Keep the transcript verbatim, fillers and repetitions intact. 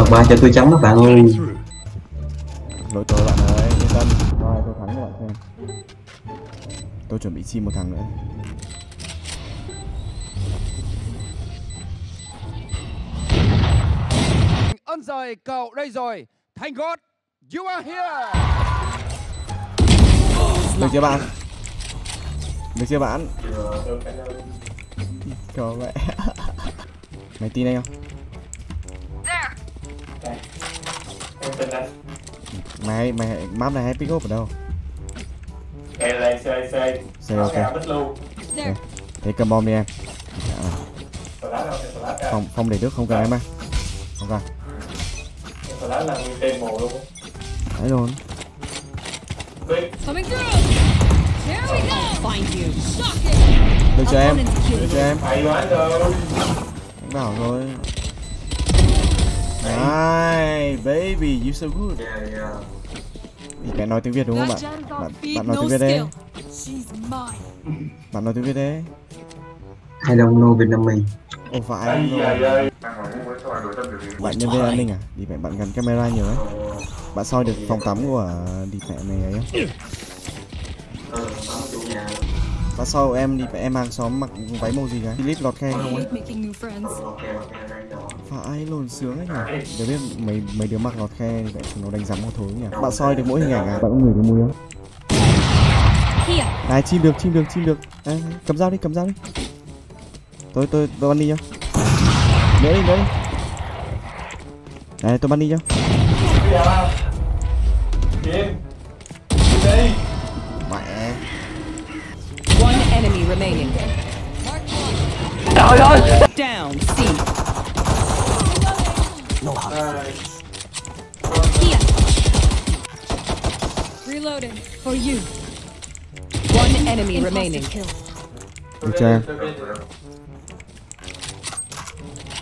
Một ba cho tôi chấm các bạn ơi. Lỗi tôi bạn ơi, yên tâm. Rồi tôi thắng các bạn xem. Tôi chuẩn bị sim một thằng nữa. Ơn rồi, cậu đây rồi. Thank God you are here. Được chưa bạn? Được chưa bạn? Có vậy. Mày tin anh không? Mày mày map này hay pick up ở đâu? Em là C C. C ok. Thế cầm bom đi em. Phòng phòng để nước không cần em á. Không cần. Đó là nguyên tên mồ luôn. Đấy luôn. Coming through. Here we go. Find you. Được cho em. Được cho em. Hay quá rồi. Anh bảo rồi. Nice, baby, you so good. Thì bạn nói tiếng Việt đúng không bạn? Bạn, bạn nói tiếng Việt đấy. Bạn nói tiếng Việt đấy. I don't know Vietnamese. Ồ phải rồi. Bạn nhân viên an ninh à? Đi mẹ bạn gắn camera nhiều ấy. Bạn soi được phòng tắm của đi mẹ này ấy không? Bạn soi của em đi mẹ em hàng xóm mặc váy màu gì cái? Clip lọt khe không ấy? Phải luôn sướng ấy nhỉ? Để biết mấy mấy đứa mặc lọt khe thì vậy nó đánh giám một thối nhỉ? Bạn soi được mỗi hình ảnh à? Bạn có ngửi được mùi không? Này chim được, chim được, chim được. Đây, cầm dao đi, cầm dao đi. Tôi tôi tôi bắn đi nhá. Nữa đi, nữa đi. Này tôi bắn đi nhá. Mẹ. One enemy remaining. Trời ơi. Down C. No reloading for you. One enemy remaining. Được chưa em?